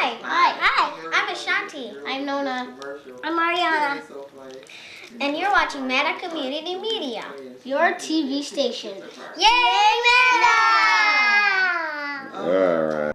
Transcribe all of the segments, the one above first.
Hi. I'm Ashanti. I'm Nona. I'm Mariana. And you're watching Meta Community Media, Your TV station. Yay, Meta! All right.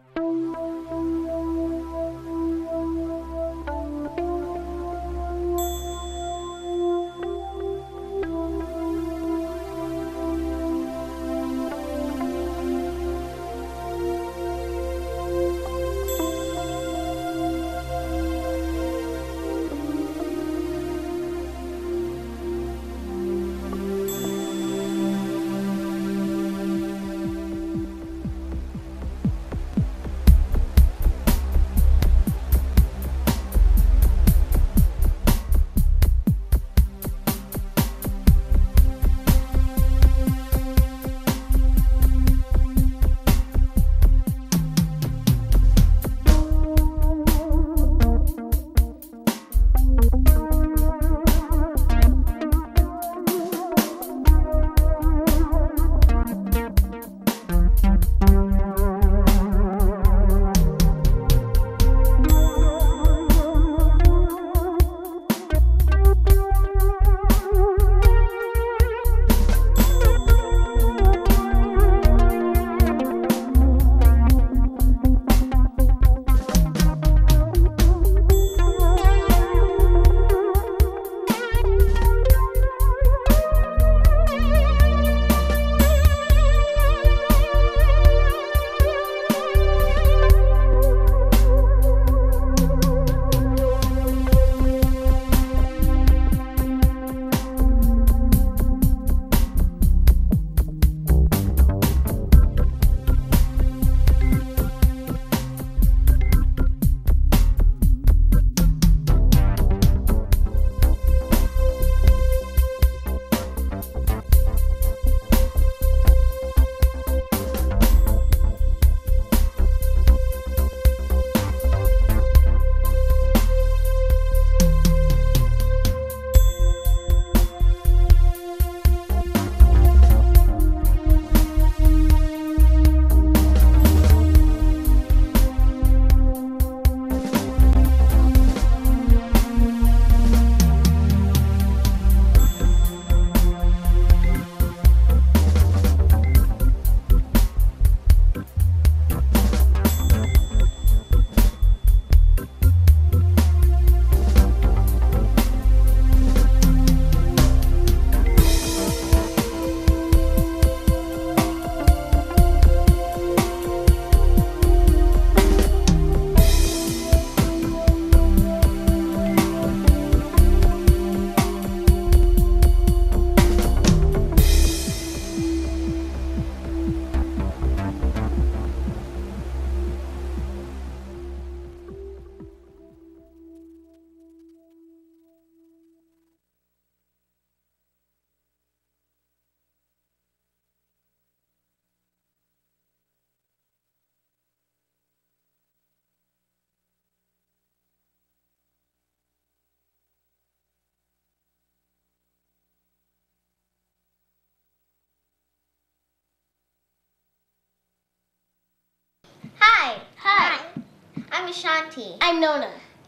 Hi. I'm Ashanti. I'm Nona.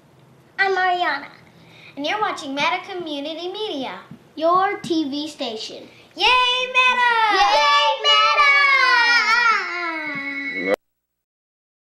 I'm Mariana. And you're watching Meta Community Media, Your TV station. Yay, Meta! Yay, Meta!